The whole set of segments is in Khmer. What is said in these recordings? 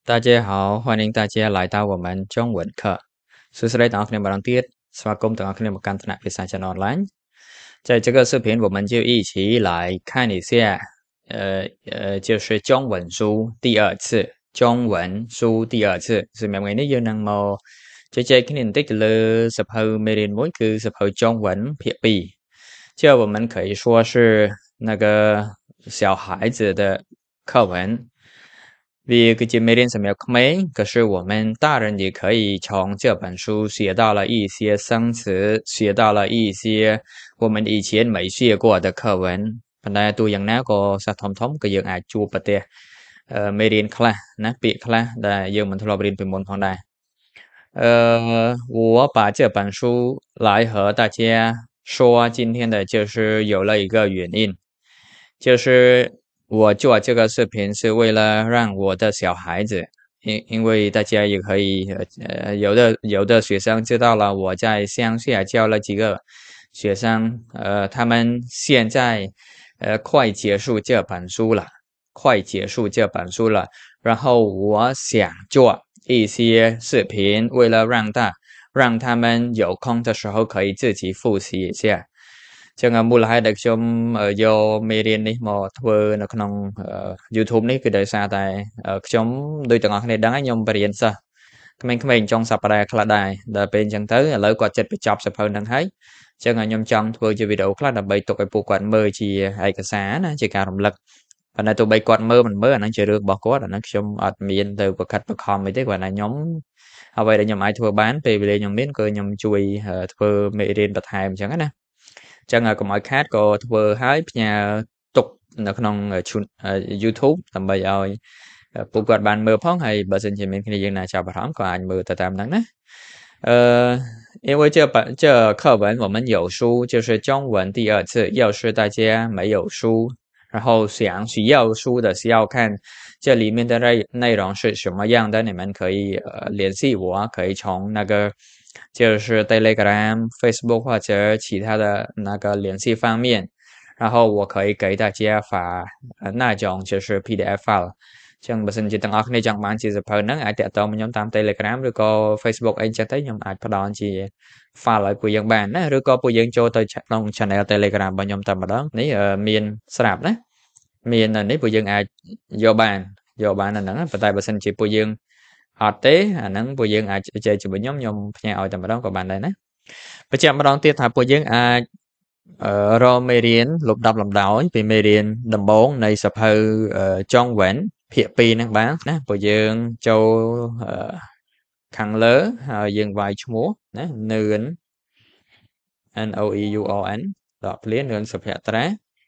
大家好，欢迎大家来到我们中文课。สวัสดีตอนนี้มาลองตีสวัสดีตอนนี้มาการถนัดภาษาจีนออนไลน์在这个视频，我们就一起来看一下，就是中文书第二次，中文书第二次是每ngàyนี้យើងនឹងមកជជែកគ្នាបន្តិចទៅលើសភៅមេរៀនមួយគឺសភៅ中文ភាគ2这我们可以说是那个小孩子的课文。vì cái chuyện merin sầm kh mấy, 可是我们大人也可以从这本书学到了一些生词，学到了一些我们以前没学过的课文。ប៉ុន្តែទូយ៉ាងណាក៏សិស្សធំៗក៏យើងអាចជួបប្រទះមេរៀនខ្លះណាពាក្យខ្លះដែលយើងមិនធ្លាប់រៀនពីមុនផងដែរ我把这本书来和大家说今天的就是有了一个原因，就是我做这个视频是为了让我的小孩子，因为大家也可以有的学生知道了我在乡下教了几个学生，他们现在快结束这本书了，然后我想做一些视频，为了让他们有空的时候可以自己复习一下。ចឹងមូលហេតុដែលខ្ញុំយកមេរៀននេះមកធ្វើនៅក្នុង YouTube នេះគឺដោយសារតែខ្ញុំដូចទាំងអស់គ្នាដឹងហើយខ្ញុំបរៀនសិស្សក្មេងៗចុងសប្តាហ៍ខ្លះដែរដល់ពេលអញ្ចឹងទៅឥឡូវគាត់ចិត្តបញ្ចប់សភៅហ្នឹងហើយចឹងខ្ញុំចង់ធ្វើជាវីដេអូខ្លះដើម្បីទុកឲ្យពួកគាត់មើលជាឯកសារណាជាការរំលឹកប៉ុន្តែទោះបីគាត់មើលមិនមើលអាហ្នឹងជារឿងរបស់គាត់អាហ្នឹងខ្ញុំអត់មានទៅប្រខិតប្រខំអីទេគាត់ថាខ្ញុំអ្វីដែលខ្ញុំអាចធ្វើបានពេលវេលាខ្ញុំមានគឺខ្ញុំជួយធ្វើមេរៀនបន្ថែមអញ្ចឹងណាចឹងកុំឲ្យខាតក៏ធ្វើឲ្យផ្ញើទុកនៅក្នុង YouTube ដើម្បីឲ្យពួកគាត់បានមើលផងហើយបើសិនជាមានគ្នាយើងណាចាប់អារម្មណ៍ក៏អាចមើលទៅតាមហ្នឹងណា因为这课文我们有书，就是中文第二次。要是大家没有书，然后需要书的需要看这里面的内容是什么样的，你们可以联系我，可以从那个就是 Telegram、Facebook 或者其他的那个联系方面，然后我可以给大家发那种就是 PDF file。ចឹងបើសិនជាទាំងអស់គ្នាចង់បានជាសភៅហ្នឹងអាចតាក់ទងខ្ញុំតាម Telegram ឬក៏ Facebook អីចឹងទៅខ្ញុំអាចផ្ដល់ជា file ឲ្យពួកយើងបានណាឬក៏ពួកយើងចូលទៅក្នុង channel Telegram របស់ខ្ញុំតែម្ដងនេះមានស្រាប់ណាមាននេះពួកយើងអាចយកបានអាហ្នឹងប៉ុន្តែបើសិនជាពួកយើងអត់ទេអាហ្នឹងពួកយើងអាចជជែកជាមួយខ្ញុំផ្ញើឲ្យតែម្ដងក៏បានដែរណាបញ្ជាក់ម្ដងទៀតថាពួកយើងអាចរកមេរៀនលំដាប់លំដោយពីមេរៀនដំបូងនៃសភៅចុងវ៉ាន់ភាគ2ហ្នឹងបានណាពួកយើងចូលខាងលើហើយយើងវាយឈ្មោះណានឿន NOEURN ដកភ្លាននឿនសុភ័ត្រា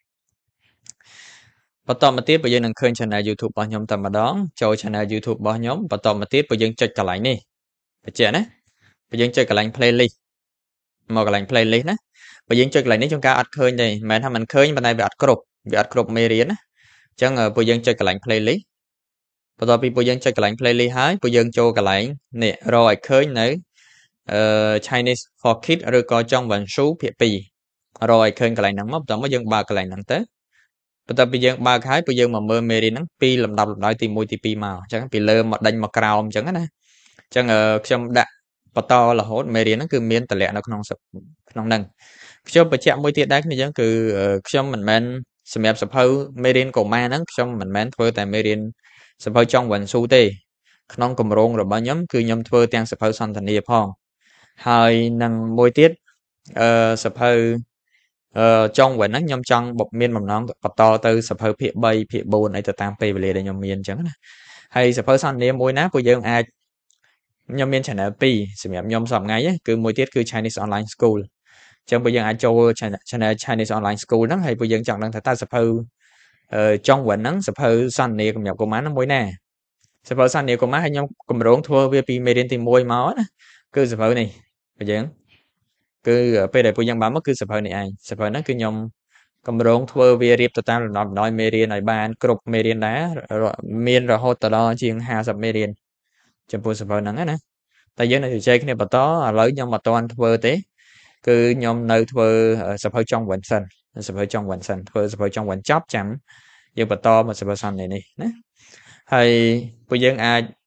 បន្តមកទៀតពួកយើងនឹងឃើញ channel YouTube របស់ខ្ញុំតែម្ដងចូល channel YouTube របស់ខ្ញុំបន្តមកទៀតពួកយើងចុចកន្លែងនេះបញ្ជាក់ណាពួកយើងចុចកន្លែង playlist មកកន្លែង playlist ណាបើយើងចុចកន្លែងនេះជួនកាលអត់ឃើញទេមិនមែនថាមិនឃើញប៉ុន្តែវាអត់គ្រប់មេរៀនណាអញ្ចឹងពួកយើងចុចកន្លែង playlist បន្ទាប់ពីពួកយើងចុចកន្លែង playlist ហើយពួកយើងចូលកន្លែងនេះរកឲ្យឃើញនៅ Chinese for Kids ឬក៏ចុងវ៉ាន់ស៊ូភាគ2រកឲ្យឃើញកន្លែងហ្នឹងមកបន្ទាប់មកយើងបើកកន្លែងហ្នឹងទៅបន្ទាប់ពីយើងបើកហើយពួកយើងមកមើលមេរៀនហ្នឹងពីលំដាប់លំដោយទី1ទី2មកអញ្ចឹងពីលើមកដេញមកក្រោមអញ្ចឹងណាអញ្ចឹងខ្ញុំដាក់បន្តរហូតមេរៀនហ្នឹងគឺមានតម្លាក់នៅក្នុងហ្នឹងខ្ញុំបញ្ជាក់មួយទៀតដែរគ្នាអញ្ចឹងគឺខ្ញុំមិនមែនសម្រាប់សភៅមេរៀនកុមារហ្នឹងខ្ញុំមិនមែនធ្វើតែមេរៀនសភៅចុងវ៉ាន់ស៊ូទេក្នុងគម្រោងរបស់ខ្ញុំគឺខ្ញុំធ្វើទាំងសភៅសន្ទនាផងហើយនឹងមួយទៀតសភៅចុងវ៉ាន់ហ្នឹងខ្ញុំចង់មានបំណងបន្តទៅសភៅភាគ3ភាគ4អីទៅតាមពេលវេលាដែលខ្ញុំមានអញ្ចឹងណាហើយសភៅសន្ទនាមួយណាពួកយើងអាចខ្ញុំមាន channel 2សម្រាប់ខ្ញុំសប្តាហ៍ថ្ងៃគឺមួយទៀតគឺ Chinese Online School អញ្ចឹងពួកយើងអាចចូល channel Chinese Online School ហ្នឹងហើយពួកយើងចង់ដឹងថាតើសភៅចុងវ៉ាន់ហ្នឹងសភៅសន្ទនាសម្រាប់កុមារហ្នឹងមួយណាសភៅសន្ទនាកុមារហើយខ្ញុំកម្រងធ្វើវាពីមេរៀនទី1មកណាគឺសភៅនេះពួកយើងគឺពេលដែលពួកយើងបានមកគឺសភៅនេះឯងសភៅហ្នឹងគឺខ្ញុំកម្រងធ្វើវារៀបទៅតាមលំដាប់លំដោយមេរៀនឲ្យបានគ្រប់មេរៀនដែរមានរហូតដល់ជាង50មេរៀនចំពោះសភៅហ្នឹងណាតែយើងនៅជជែកគ្នាបន្តឥឡូវខ្ញុំអត់ទាន់ធ្វើទេគឺខ្ញុំនៅធ្វើសភៅចុងវ៉ាន់សិនធ្វើសភៅចុងវ៉ាន់ចប់ចាំយើងបន្តមកសភៅសន្ទនានេះណាហើយពួកយើងអាច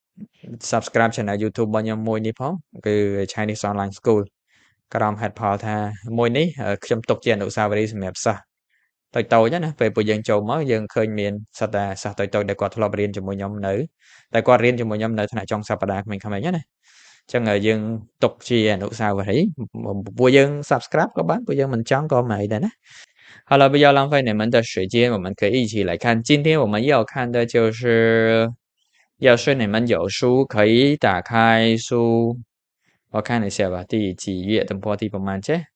subscribe channel YouTube របស់ខ្ញុំមួយនេះផងគឺ Chinese Online School ក្រុមហេតុផលថាមួយនេះខ្ញុំទុកជាអនុស្សាវរីយ៍សម្រាប់សិស្សតូចៗណាពេលពួកយើងចូលមកយើងឃើញមានសិតតែសិស្សតូចៗដែលគាត់ធ្លាប់រៀនជាមួយខ្ញុំនៅតែគាត់រៀនជាមួយខ្ញុំនៅថ្នាក់ចុងសប្តាហ៍ក្មេងៗណាអញ្ចឹងយើងទុកជាអនុស្សាវរីយ៍ពួកយើង subscribe ក៏បានពួកយើងមិនចង់ក៏មិនអីដែរណា好了，不要浪费你们的时间，我们可以一起来看。今天我们要看的就是要是你们有书可以打开书，我看一下吧，第几页？等波第ประมาณ啫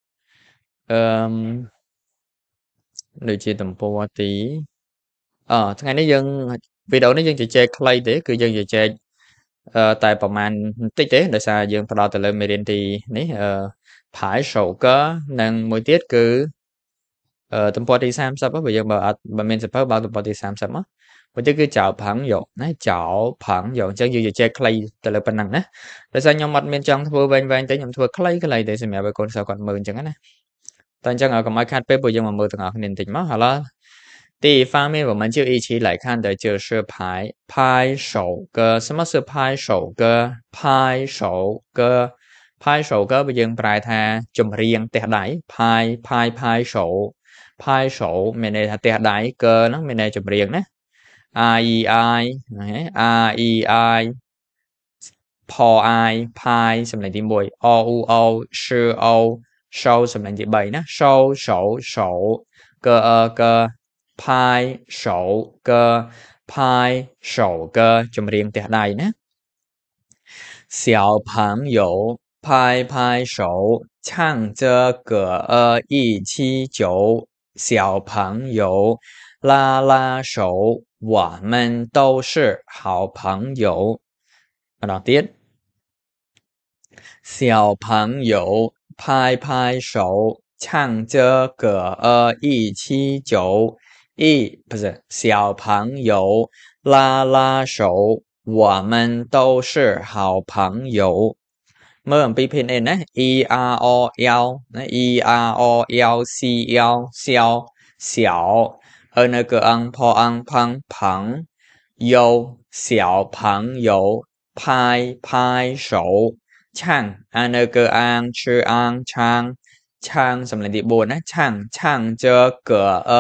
ដូចជាទំព័រទីថ្ងៃនេះយើងវីដេអូនេះយើងជជែកខ្លីទេគឺយើងជជែកតែប្រហែលបន្តិចទេដោយសារយើងផ្ដោតទៅលើមេរៀនទីនេះផាយសោកនិងមួយទៀតគឺទំព័រទី30បើយើងបើមានសភៅបើទំព័រទី30មកមួយទៀតគឺចៅផាំងយកណាចៅផាំងយកអញ្ចឹងយើងជជែកខ្លីទៅលើប៉ុណ្ណឹងណាដោយសារខ្ញុំអត់មានចង់ធ្វើវែងៗទេខ្ញុំធ្វើខ្លីៗទេសម្រាប់ឲ្យកូនសិស្សគាត់មើលអញ្ចឹងណាតែអញ្ចឹងកុំឲ្យខាត់ពេលពួកយើងមកមើលទាំងអស់គ្នាបន្តិចមក好了第一方面我们就一起来看的就是拍手歌什么是拍手歌拍手歌拍手歌បើយើងប្រែថាចម្រៀងទះដៃ拍手拍手មានន័យថាទះដៃកើហ្នឹងមានន័យចម្រៀងណា IផI ផាយសំឡេងទី1 O U O ឈឺ O show សំឡេងទី3ណា show 手歌拍手歌拍手歌ចម្រៀងទះដៃណា小朋友拍拍手唱着歌儿一起走小朋友拉拉手我们都是好朋友ម្ដងទៀត小朋友拍拍手唱着歌儿一起走不是小朋友拉拉手我们都是好朋友មើលអំពីភាសាណា E R O L ណា E R O L C L 小那个พอ旁有小朋友拍手唱那个吃唱សំឡេងទី4ណា唱着歌儿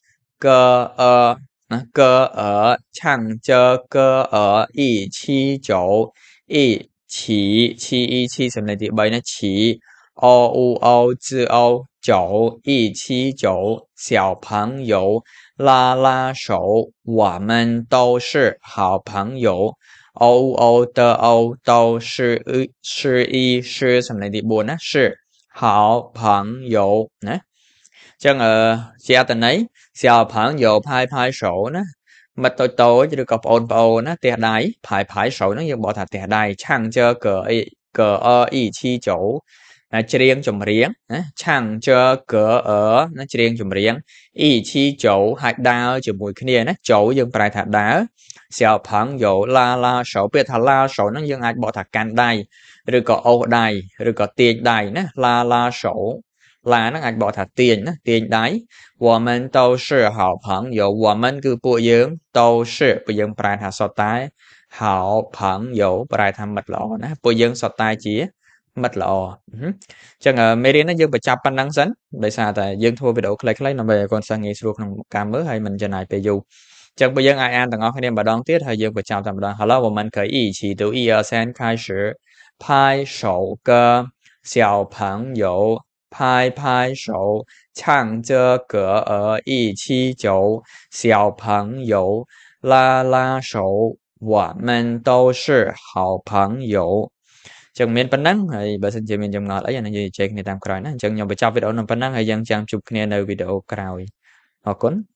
唱着歌儿一起走一起សំឡេងទី3ណា起 O U O 字 O 走一起走小朋友拉拉手我们都是好朋友 O U O 的 O 都是一是សំឡេងទី4ណា是好朋友ណាចឹងជាអត្ថន័យ小朋友拍手ណាមិត្តតូចឬក៏បងប្អូនណាទះដៃ拍手ហ្នឹងយើងបកថាទះដៃឆាំងជើកអ៊ីឈីជោច្រៀងចម្រៀងណាឆាំងជើកណាច្រៀងចម្រៀងអ៊ីឈីជោហើយដើរជាមួយគ្នាណាជោយើងប្រែថាដើរ小朋友拉手ពាក្យថាឡា手ហ្នឹងយើងអាចបកថាកាន់ដៃឬក៏អូសដៃឬក៏ទាញដៃណាឡា手ឡាហ្នឹងអាចបកថាទាញណាទាញដៃ我们都是好朋友我们គឺពួកយើង都是ពួកយើងប្រែថាសុទ្ធតែ好朋友ប្រែថាមិត្តល្អណាពួកយើងសុទ្ធតែជាមិត្តល្អអញ្ចឹងមេរៀននេះយើងបញ្ចប់ប៉ុណ្ណឹងសិនដោយសារតែយើងធ្វើវីដេអូខ្លីៗដើម្បីឲ្យកូនសិស្សងាយស្រួលក្នុងការមើលហើយមិនចំណាយពេលយូរអញ្ចឹងបើយើងអាចអានទាំងអស់គ្នាម្ដងទៀតហើយយើងបញ្ចប់តែម្ដង好了我们可以一起读1 2 3开始拍手歌小朋友拍手唱着歌儿一起走小朋友拉拉手我们都是好朋友ចឹងមានប៉ុណ្ណឹងហើយបើសិនជាមានចម្ងល់អីអានេះយើងជែកគ្នាតាមក្រោយណាអញ្ចឹងខ្ញុំបញ្ចប់វីដេអូនឹងប៉ុណ្ណឹងហើយយើងចាំជួបគ្នានៅវីដេអូក្រោយអរគុណ